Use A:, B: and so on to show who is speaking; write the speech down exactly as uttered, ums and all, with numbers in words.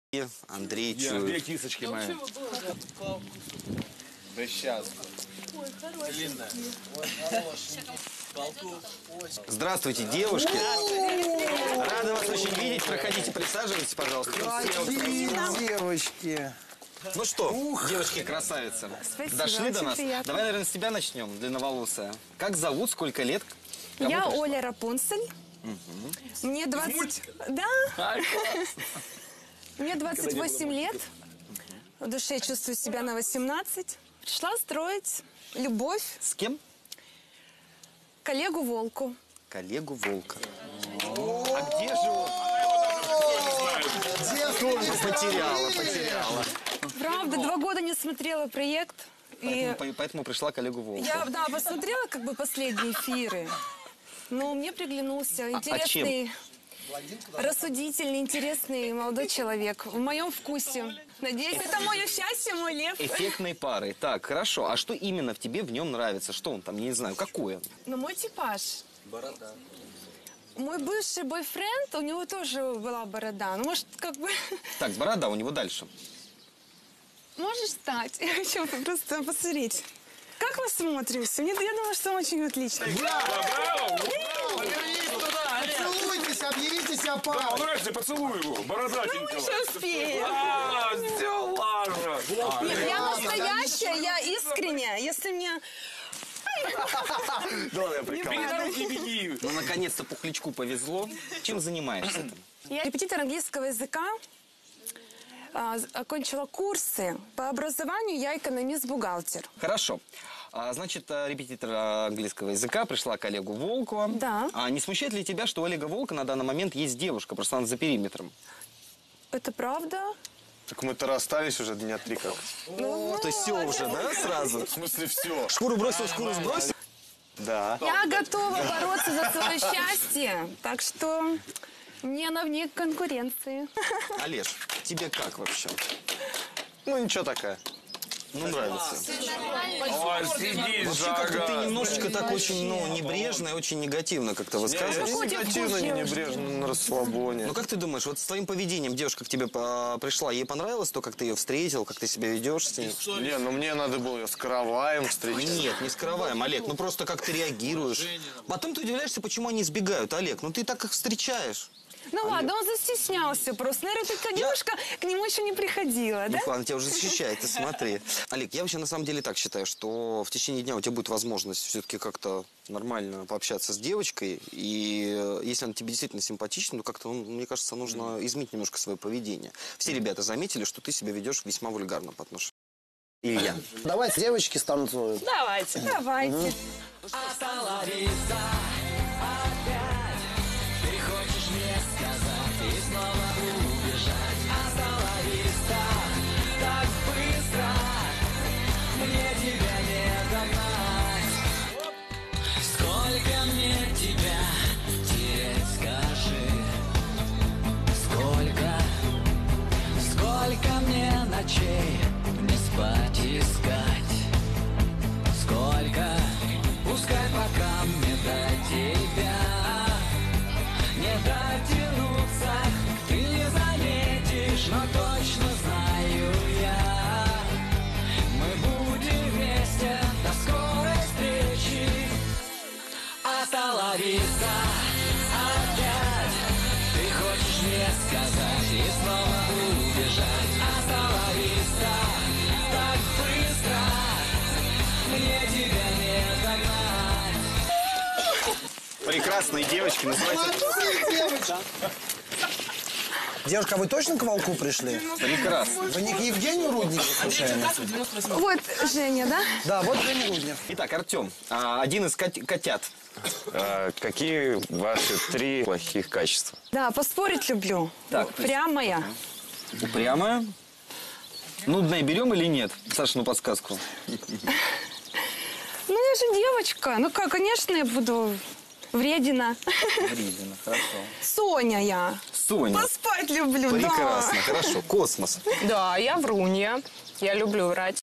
A: Андрей
B: Я,
A: чует.
B: две кисочки мои.
C: Да сейчас.
D: Длинная.
A: Здравствуйте, девушки. Рада вас очень видеть. Проходите, присаживайтесь, пожалуйста.
C: Девочки.
A: Ну что, девочки-красавицы,
E: Спасибо,
A: дошли до
E: очень
A: нас?
E: приятно.
A: Давай, наверное, с тебя начнем, длинноволосая. Как зовут, сколько лет? Кому
E: Я
A: пришла?
E: Оля Рапунцель. Мне двадцать... Да. Мне двадцать восемь лет. В душе я чувствую себя на восемнадцать. Пришла строить любовь
A: С кем?
E: коллегу Волку.
A: Коллегу Волка. А где же он? Тоже потеряла, потеряла.
E: Правда, два года не смотрела проект. И
A: Поэтому, поэтому пришла коллегу Волка.
E: я, да, посмотрела как бы последние эфиры. Но мне приглянулся интересный, рассудительный, интересный молодой человек. В моем вкусе. Надеюсь, это мое счастье, мой лев.
A: Эффектной парой. Так, хорошо. А что именно в тебе в нем нравится? Что он там, я не знаю, какое?
E: Но мой типаж.
C: Борода.
E: Мой бывший бойфренд, у него тоже была борода. Ну, может, как бы...
A: Так, борода у него дальше.
E: Можешь встать? Я хочу просто посмотреть. Как мы смотримся? Мне, я думаю, что очень отлично.
C: Целуйтесь, объявите себя
B: Да,
C: парой.
B: он нравится, поцелуй его, бородатенького.
E: Сейчас успеем.
B: А, все, ладно.
E: Нет, я настоящая, я искренняя. Если мне...
B: Беги на руки, беги.
A: Ну, наконец-то Пухлячку повезло. Чем занимаешься ты?
E: Я репетитор английского языка. а, Окончила курсы. По образованию я экономист-бухгалтер.
A: Хорошо. А, значит, а, репетитор а, английского языка пришла к Олегу Волку.
E: Да.
A: А не смущает ли тебя, что у Олега Волка на данный момент есть девушка, просто она за периметром?
E: Это правда?
C: Так мы-то расстались уже дня три как.
E: Ну,
A: То есть все уже, да, сразу?
C: В смысле все?
A: Шкуру бросил, шкуру сбросил?
C: Да.
E: я готова бороться за свое счастье. Так что мне она вне конкуренции.
A: Олеж, тебе как вообще?
C: Ну ничего такая.
A: Ну, нравится.
B: Ой, сиди,
A: Вообще, как-то ты
B: Жага.
A: немножечко так очень, ну, небрежно и очень негативно как-то
C: Я
A: высказываешься.
C: не негативно, не небрежно, на расслабоне.
A: Ну, как ты думаешь, вот с твоим поведением девушка к тебе а, пришла, ей понравилось то, как ты ее встретил, как ты себя ведешь с ней?
C: Не, ну мне надо было ее с караваем встретить.
A: Нет, не скрываем, Олег, ну просто как ты реагируешь. Потом ты удивляешься, почему они сбегают, Олег, ну ты так их встречаешь.
E: Ну ладно, он застеснялся просто. Наверное, эта девушка к нему еще не приходила, да?
A: Ну ладно, тебя уже защищает, ты смотри. Олег, я вообще на самом деле так считаю, что в течение дня у тебя будет возможность все-таки как-то нормально пообщаться с девочкой. И э, если она тебе действительно симпатична, то как-то, ну, мне кажется, нужно изменить немножко свое поведение. Все ребята заметили, что ты себя ведешь весьма вульгарно по отношению. Илья.
F: Давайте девочки станут.
E: Давайте. Давайте.
G: Сколько мне тебя терять, скажи? Сколько, сколько мне ночей не спать искать? Сколько, пускай пока мне до тебя не дотянуться, ты не заметишь, но точно знаю я, мы будем вместе до скорой встречи. Hasta vista, опять ты хочешь мне сказать и снова убежать. Hasta vista, так быстро мне тебя не догнать.
A: Прекрасные девочки, называется.
F: Девушка, а вы точно к Волку пришли?
A: Прекрасно.
F: Вы не к Евгению Руднику случайно?
E: Вот Женя, да?
F: Да, вот Женя Руднев.
A: Итак, Артем, а, один из кот- котят.
C: А, какие ваши три плохих качества?
E: Да, поспорить люблю.
A: Так,
E: Прямая.
A: Упрямая. Нудная берем или нет? Сашину подсказку.
E: Ну, я же девочка. Ну, как, конечно, я буду вредина.
A: Вредина, хорошо.
E: Соня я.
A: Соня.
E: Поспать люблю,
A: Прекрасно, хорошо. Космос.
H: Да, я врунья. Я люблю врать.